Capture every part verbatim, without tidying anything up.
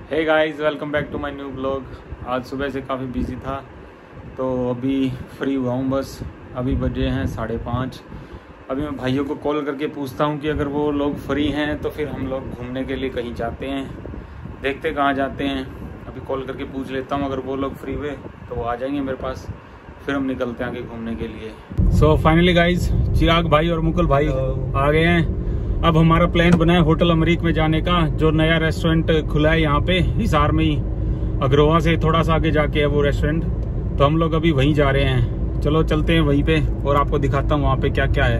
Hey guys, welcome back to my new blog. आज सुबह से काफ़ी बिजी था तो अभी फ्री हुआ हूँ। बस अभी बजे हैं साढ़े पाँच। अभी मैं भाइयों को कॉल करके पूछता हूँ कि अगर वो लोग फ्री हैं तो फिर हम लोग घूमने के लिए कहीं जाते हैं। देखते कहाँ जाते हैं, अभी कॉल करके पूछ लेता हूँ। अगर वो लोग फ्री हुए तो वो आ जाएंगे मेरे पास, फिर हम निकलते हैं आगे घूमने के लिए। सो फाइनली गाइज, चिराग भाई और मुकुल भाई आ गए हैं। अब हमारा प्लान बना है होटल अमरीक में जाने का, जो नया रेस्टोरेंट खुला है यहाँ पे हिसार में ही। अग्रोहा से थोड़ा सा आगे जाके है वो रेस्टोरेंट, तो हम लोग अभी वहीं जा रहे हैं। चलो चलते हैं वहीं पे और आपको दिखाता हूँ वहाँ पे क्या क्या है।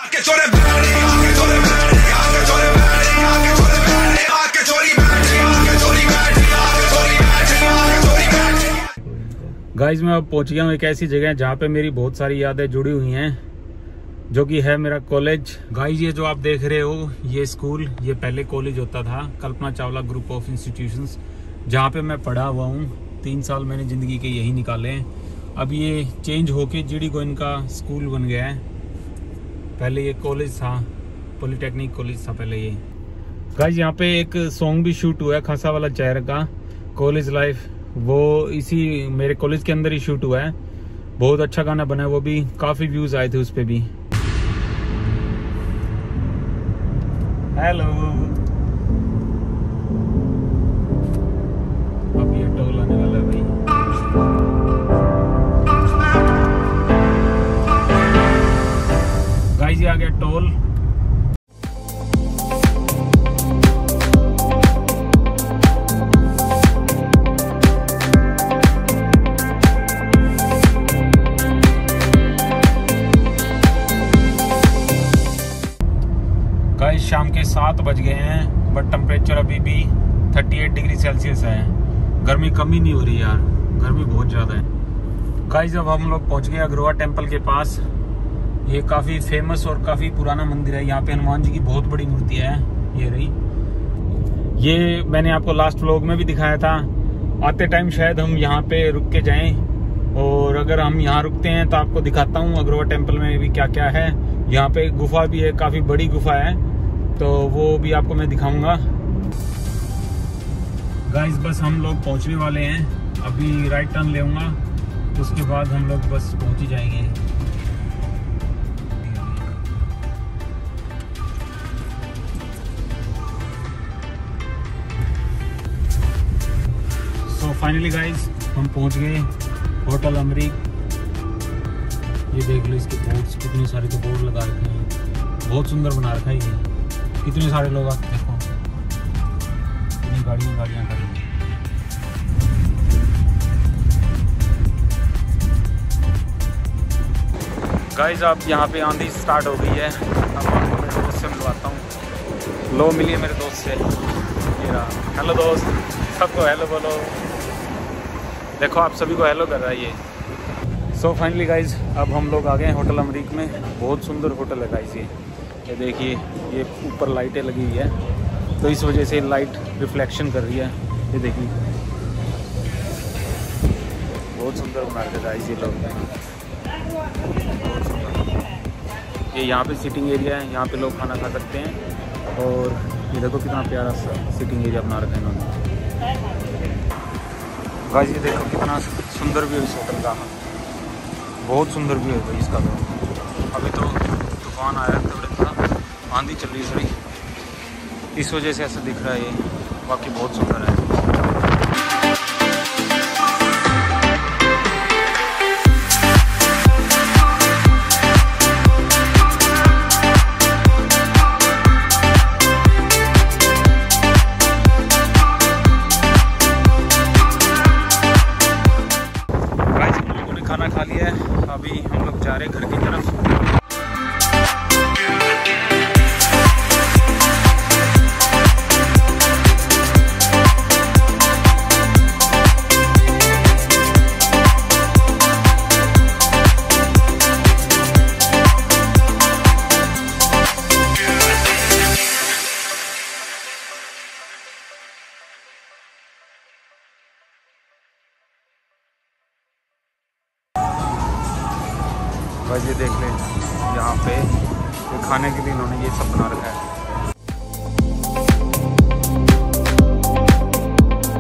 गाइज मैं अब पहुँच गया हूँ एक ऐसी जगह जहाँ पे मेरी बहुत सारी यादें जुड़ी हुई हैं, जो कि है मेरा कॉलेज। गाइज ये जो आप देख रहे हो ये स्कूल, ये पहले कॉलेज होता था, Kalpana Chawla group of institutions, जहाँ पे मैं पढ़ा हुआ हूँ। तीन साल मैंने ज़िंदगी के यही निकाले हैं। अब ये चेंज होके जीडी गोइन का स्कूल बन गया है। पहले ये कॉलेज था, पॉलीटेक्निक कॉलेज था पहले ये। गाइज यहाँ पे एक सॉन्ग भी शूट हुआ है खासा वाला चेहरे का, कॉलेज लाइफ, वो इसी मेरे कॉलेज के अंदर ही शूट हुआ है। बहुत अच्छा गाना बना है वो भी, काफ़ी व्यूज़ आए थे उस पर भी। हेलो, अब ये टोल आने वाला है भाई। गाइस ये आ गया टोल। गाइस शाम के सात बज गए हैं, बट टेम्परेचर अभी भी अड़तीस डिग्री सेल्सियस है। गर्मी कम ही नहीं हो रही यार, गर्मी बहुत ज़्यादा है। गाइस अब हम लोग पहुंच गए अग्रोहा टेम्पल के पास। ये काफ़ी फेमस और काफ़ी पुराना मंदिर है। यहाँ पे हनुमान जी की बहुत बड़ी मूर्ति है, ये रही। ये मैंने आपको लास्ट व्लॉग में भी दिखाया था। आते टाइम शायद हम यहाँ पे रुक के जाएँ, और अगर हम यहाँ रुकते हैं तो आपको दिखाता हूँ अग्रोहा टेम्पल में भी क्या क्या है। यहाँ पे गुफा भी है, काफ़ी बड़ी गुफा है, तो वो भी आपको मैं दिखाऊंगा। गाइस बस हम लोग पहुंचने वाले हैं, अभी राइट टर्न लेऊंगा, उसके बाद हम लोग बस पहुंच ही जाएंगे। सो फाइनली गाइस हम पहुंच गए होटल अमरीक। ये देख लो इसके बोर्ड्स, कितने सारे तो बोर्ड लगा रखे हैं, बहुत सुंदर बना रखा है ये। कितने सारे लोग आते, देखो कितनी गाड़ियाँ गाड़ियाँ खड़ी हैं। गाइस अब यहाँ पे आंधी स्टार्ट हो गई है। अब आपको मेरे दोस्त से मिलवाता हूँ। लो मिलिए मेरे दोस्त से, ये रहा। हेलो दोस्त, सबको हेलो बोलो। देखो आप सभी को हेलो कर रहा है ये। सो फाइनली गाइज अब हम लोग आ गए हैं होटल अमरीक में। बहुत सुंदर होटल है गाइज ये। ये देखिए, ये ऊपर लाइटें लगी हुई है, तो इस वजह से लाइट रिफ्लेक्शन कर रही है। ये देखिए बहुत सुंदर बना रहे गाइज ये लोग। बहुत सुंदर। ये यहाँ पे सिटिंग एरिया है, यहाँ पे लोग खाना खा सकते हैं। और ये देखो कितना प्यारा सा सिटिंग एरिया बना रखा है इन्होंने। गाइज ये देखो कितना सुंदर व्यू इस होटल का, बहुत सुंदर व्यू है भाई इसका। तो अभी तो तूफान आया, थोड़ा थोड़ा आंधी चल रही है थोड़ी, इस वजह से ऐसा दिख रहा है ये। बाकी बहुत सुंदर है। गाइस हम लोगों ने खाना खा लिया है, अभी हम लोग जा रहे हैं घर की तरफ। बस ये देख लें, यहाँ पे ये खाने के लिए इन्होंने ये सब बना रखा है।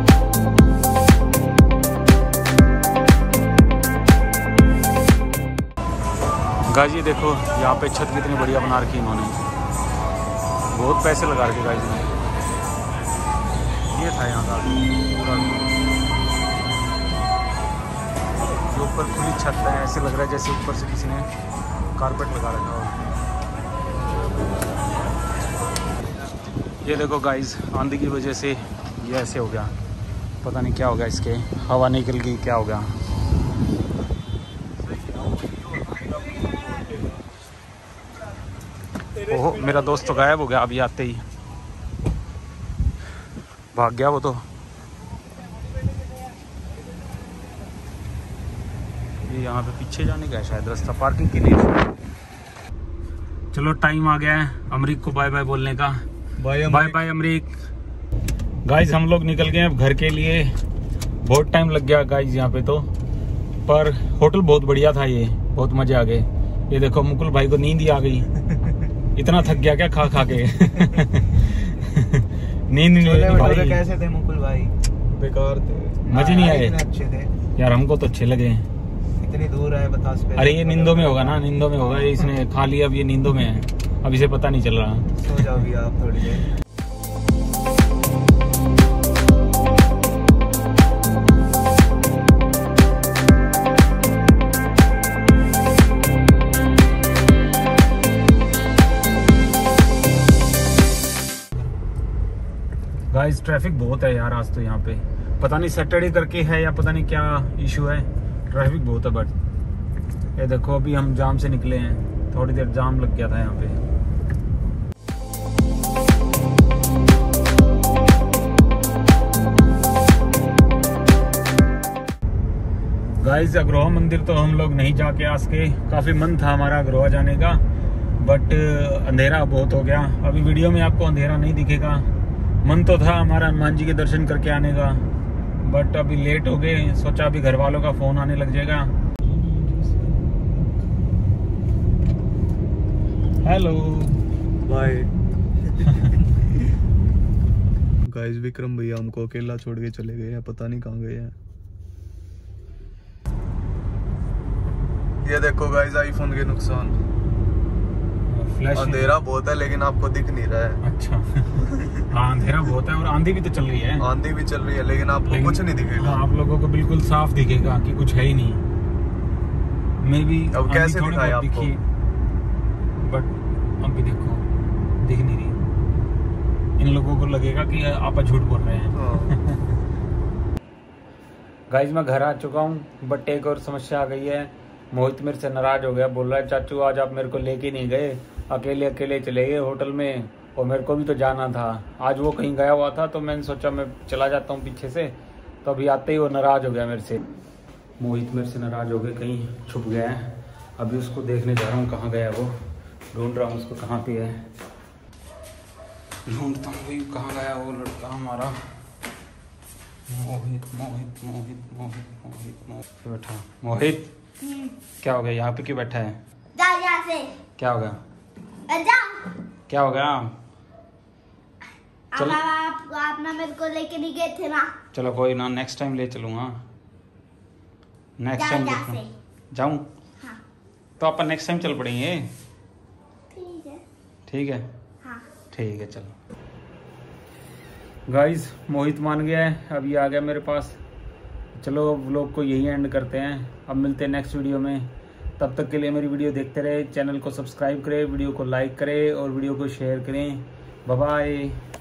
गाइस ये देखो यहाँ पे छत कितनी बढ़िया बना रखी इन्होंने, बहुत पैसे लगा रखे गाइस ने। ये था यहाँ का पूरा जो ऊपर खुली छत है, ऐसे लग रहा है जैसे ऊपर से किसी ने कारपेट लगा रखा हो। ये देखो गाइस आंधी की वजह से ये ऐसे हो गया, पता नहीं क्या हो गया इसके, हवा निकल गई क्या हो गया। ओहो मेरा दोस्त तो गायब हो गया अभी आते ही, भाग गया वो तो। ये यहाँ पे पीछे जाने का है शायद रास्ता, पार्किंग के लिए। चलो टाइम आ गया है अमरीक को बाय बाय बोलने का। Bye bye bye Amrik. Guys हम लोग निकल गए अब घर के लिए, बहुत टाइम लग गया गाइस यहाँ पे तो, पर होटल बहुत बढ़िया था, ये बहुत मजे आ गए। ये देखो मुकुल भाई को नींद ही आ गई, इतना थक गया क्या खा खा के। नींद नहीं। कैसे थे मुकुल भाई? बेकार थे, मजे नहीं आए। अच्छे थे यार हमको तो अच्छे लगे। इतनी दूर है बता। अरे ये नींदों में होगा ना, नींदों में होगा, इसने खा लिया अब ये नींदों में है, अब इसे पता नहीं चल रहा। सो जाओ भी आप थोड़ी देर। गाइस ट्रैफिक बहुत है यार आज तो यहाँ पे, पता नहीं सैटरडे करके है या पता नहीं क्या इशू है, ट्रैफिक बहुत है। बट ये देखो अभी हम जाम से निकले हैं, थोड़ी देर जाम लग गया था यहाँ पे। गाइस अग्रोहा मंदिर तो हम लोग नहीं जाके आज के, काफी मन था हमारा अग्रोहा जाने का, बट अंधेरा बहुत हो गया। अभी वीडियो में आपको अंधेरा नहीं दिखेगा। मन तो था हमारा हनुमान जी के दर्शन करके आने का, बट अभी लेट हो गए, सोचा अभी घर वालों का फोन आने लग जाएगा। Hello bye. गाइस विक्रम भैया हमको अकेला छोड़ के चले गए हैं, पता नहीं कहाँ गए हैं। ये देखो गाइस आईफोन के नुकसान, अंधेरा बहुत है लेकिन आपको दिख नहीं रहा है। अच्छा। हाँ अंधेरा बहुत है और आंधी भी तो चल रही है। आंधी भी चल रही है लेकिन आपको लेकिन, कुछ नहीं दिखेगा। हाँ, आप लोगों को बिल्कुल साफ दिखेगा कि कुछ है ही नहीं। मैं भी अब कैसे दिखाए आपको, बट अब भी देखो दिख नहीं रही। इन लोगों को लगेगा कि आप झूठ बोल रहे हैं। गाइस मैं घर आ चुका हूँ, बट एक और समस्या आ गई है। मोहित मेरे से नाराज हो गया, बोल रहा है चाचू आज आप मेरे को लेके नहीं गए, अकेले अकेले चले गए होटल में, और मेरे को भी तो जाना था। आज वो कहीं गया हुआ था तो मैंने सोचा मैं चला जाता हूँ पीछे से, तो अभी आते ही वो नाराज हो गया मेरे से। मोहित मेरे से नाराज हो गए, कहीं छुप गया है। अभी उसको देखने जा रहा हूँ कहाँ गया वो, ढूंढ रहा हूँ उसको कहाँ पे है, ढूंढता हूँ भाई कहाँ गया वो लड़का हमारा। मोहित मोहित मोहित मोहित मोहित मोहित बैठा। मोहित क्या हो गया, यहाँ पे क्यों बैठा है? जा यहाँ से। क्या हो गया? जा। क्या हो गया? चल आप आप ना मेरे को लेके नहीं गए थे ना। चलो कोई ना, नेक्स्ट टाइम ले चलूंगा। नेक्स्ट टाइम जाऊं? हाँ। तो अपन नेक्स्ट टाइम चल पड़ेंगे। ठीक है। ठीक है। हाँ। ठीक है चलो। गाइस मोहित मान गया है, अभी आ गया मेरे पास। चलो व्लॉग को यही एंड करते हैं, अब मिलते हैं नेक्स्ट वीडियो में। तब तक के लिए मेरी वीडियो देखते रहे, चैनल को सब्सक्राइब करें, वीडियो को लाइक करें और वीडियो को शेयर करें। Bye bye.